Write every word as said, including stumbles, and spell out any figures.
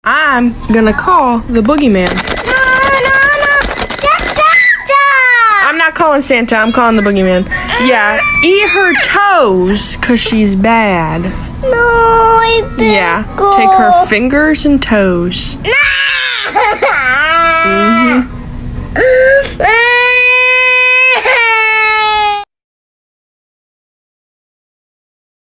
I'm gonna call the boogeyman. No, no, no. That's Santa. I'm not calling Santa, I'm calling the boogeyman. Yeah, eat her toes, cause she's bad. No, I better Yeah, go. take her fingers and toes. No. Mm-hmm.